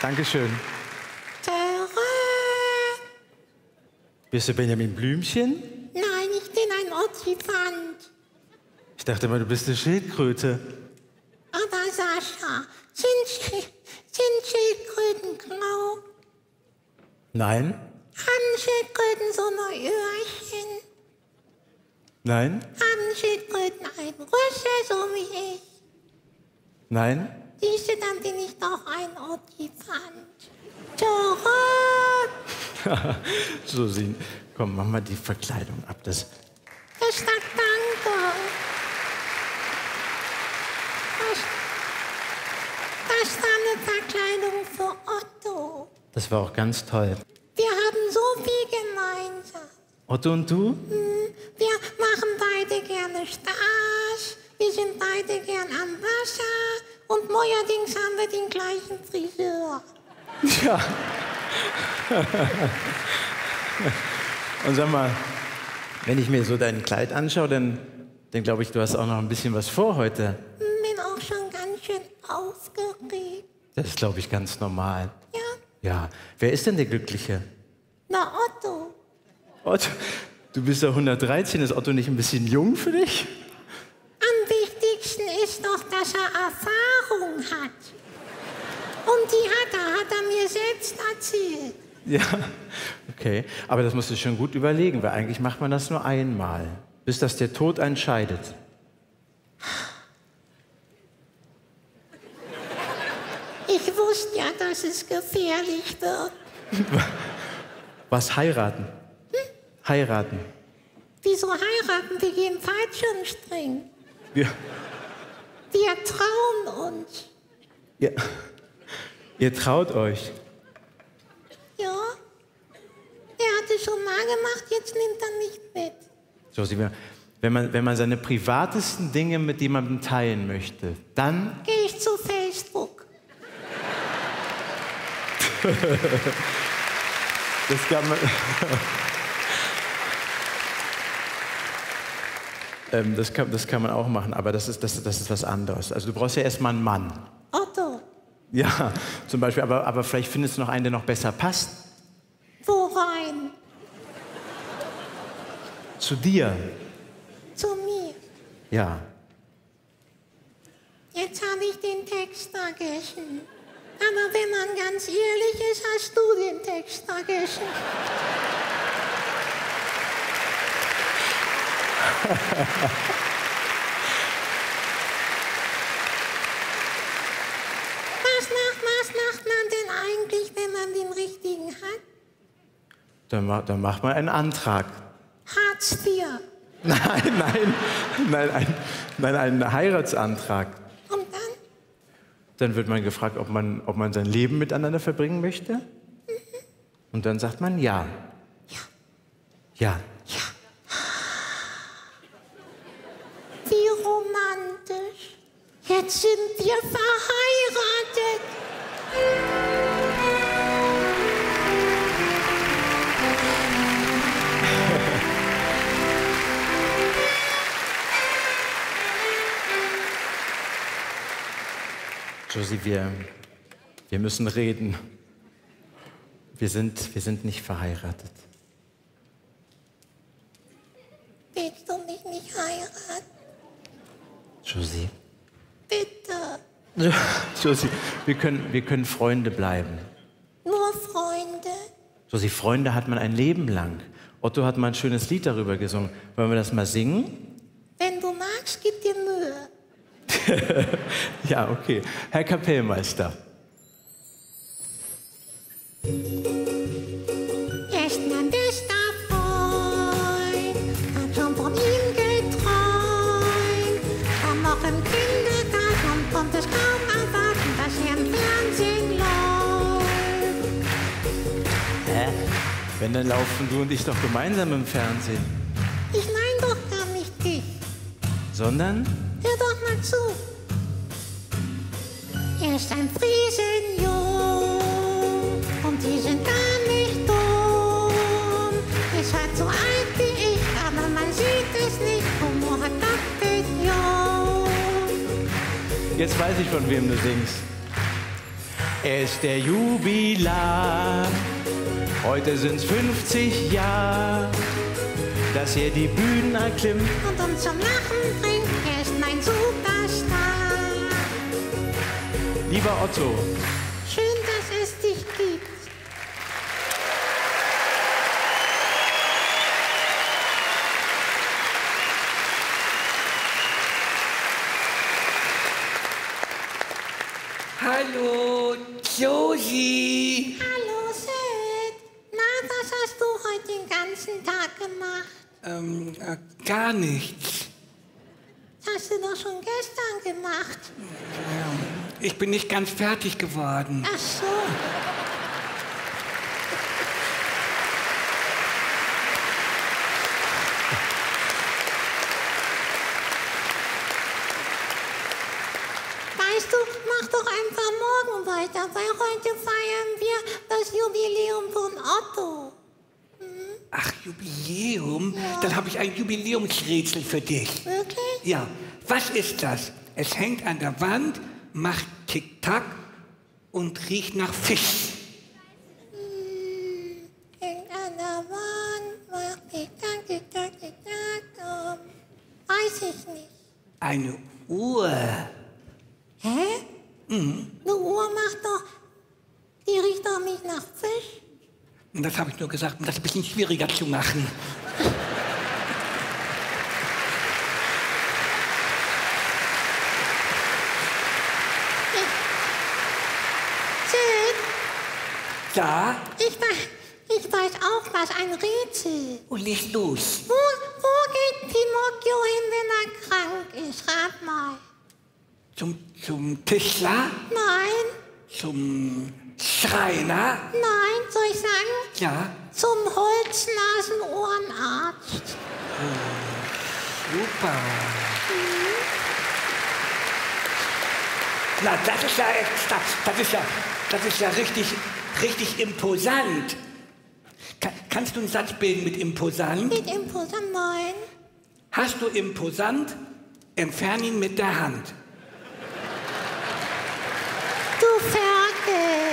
Dankeschön. Töre. Bist du Benjamin Blümchen? Nein, ich bin ein Ottifant. Ich dachte mal, du bist eine Schildkröte. Aber Sascha, sind Schildkröten grau? Nein? Haben Schildkröten so nur Öhrchen? Nein? Haben Schildkröten einen Rüssel, so wie ich? Nein? Siehst du, dann bin ich doch ein Ottifant. Töre. Josie, komm, mach mal die Verkleidung ab. Ich sag danke. Das war eine Verkleidung für Otto. Das war auch ganz toll. Wir haben so viel gemeinsam. Otto und du? Wir machen beide gerne Spaß. Wir sind beide gern am Wasser. Und neuerdings haben wir den gleichen Friseur. Ja. Und sag mal, wenn ich mir so dein Kleid anschaue, dann glaube ich, du hast auch noch ein bisschen was vor heute. Bin auch schon ganz schön aufgeregt. Das ist, glaube ich, ganz normal. Ja? Ja. Wer ist denn der Glückliche? Na, Otto. Otto, du bist ja 113. Ist Otto nicht ein bisschen jung für dich? Am wichtigsten ist doch, dass er Erfahrung hat. Und die hat er mir selbst erzählt. Ja, okay. Aber das musst du schon gut überlegen, weil eigentlich macht man das nur einmal, bis das der Tod entscheidet. Ich wusste ja, dass es gefährlich wird. Was, heiraten? Heiraten. Wieso heiraten? Wir gehen Fallschirmspringen. Wir Wir trauen uns. Ihr traut euch. Ja. Er hat es schon mal gemacht, jetzt nimmt er nicht mit. Josie, wenn man seine privatesten Dinge mit jemandem teilen möchte, dann... Gehe ich zu Facebook. Das kann man... Das kann man auch machen, aber das ist was anderes. Also du brauchst ja erstmal einen Mann. Otto. Ja, zum Beispiel, aber vielleicht findest du noch einen, der noch besser passt. Wo rein? Zu dir. Zu mir. Ja. Jetzt habe ich den Text vergessen. Aber wenn man ganz ehrlich ist, hast du den Text vergessen. Was macht man denn eigentlich, wenn man den richtigen hat? Dann macht man einen Antrag. Hartz IV. Nein, einen Heiratsantrag. Und dann? Dann wird man gefragt, ob man sein Leben miteinander verbringen möchte. Und dann sagt man ja. Ja. Wie romantisch. Jetzt sind wir verheiratet. Josie, wir müssen reden. Wir sind nicht verheiratet. Willst du mich nicht heiraten? Josie. Bitte. Josie, wir können Freunde bleiben. Nur Freunde? Josie, Freunde hat man ein Leben lang. Otto hat mal ein schönes Lied darüber gesungen. Wollen wir das mal singen? Wenn du magst, gib dir Mühe. Ja, okay. Herr Kapellmeister. Er ist mein bester Freund, hab schon von ihm geträumt. Komm noch im Kindertag und konnte es kaum erwarten, dass er im Fernsehen läuft. Hä? Wenn, dann laufen du und ich doch gemeinsam im Fernsehen. Ich meine doch gar nicht dich. Sondern? Hör doch mal zu. Er ist ein Friesenjung und die sind gar nicht dumm. Ist halt so alt wie ich, aber man sieht es nicht. Humor hat doppelt jung. Jetzt weiß ich, von wem du singst. Er ist der Jubilar. Heute sind's 50 Jahre, dass er die Bühnen erklimmt und uns zum Lachen bringt. Er ist mein Superstar. Lieber Otto, Schön, dass es dich gibt. Hallo, Josie. Hallo, Sid. Na, was hast du heute den ganzen Tag gemacht? Gar nichts. Das hast du doch schon gestern gemacht. Ich bin nicht ganz fertig geworden. Ach so. Weißt du, mach doch einfach morgen weiter, weil heute feiern wir das Jubiläum von Otto. Ach, Jubiläum? Dann habe ich ein Jubiläumsrätsel für dich. Wirklich? Ja, was ist das? Es hängt an der Wand, macht Tick-Tack und riecht nach Fisch. Hängt an der Wand, macht Tick-Tack, Tick-Tack, Tick-Tack. Weiß ich nicht. Eine Uhr. Hä? Eine Uhr macht doch, die riecht doch nicht nach Fisch. Und das habe ich nur gesagt, um das ein bisschen schwieriger zu machen. Sid, Da? ich weiß auch was, ein Rätsel. Und leg los. Wo geht Pinocchio hin, wenn er krank ist? Rat mal. Zum Tischler? Nein, Zum Schreiner? nein, soll ich sagen? Ja. Zum Holznasenohrenarzt. Super. Na, das ist ja richtig imposant. Kannst du einen Satz bilden mit imposant? Mit Imposant, nein. Hast du imposant? Entfern ihn mit der Hand. Du Ferkel.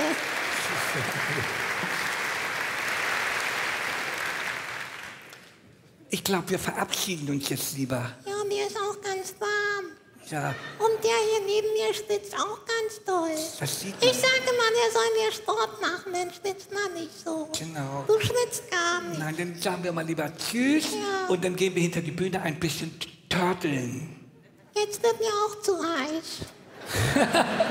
Ich glaube, wir verabschieden uns jetzt lieber. Ja, mir ist auch ganz warm. Ja, Und der hier neben mir schwitzt auch ganz doll. das sieht man. Ich sage mal, der soll mehr Sport machen, dann schwitzt man nicht so. Genau. Du schwitzt gar nicht. Nein, dann sagen wir mal lieber Tschüss Ja. und dann gehen wir hinter die Bühne ein bisschen turteln. Jetzt wird mir auch zu heiß.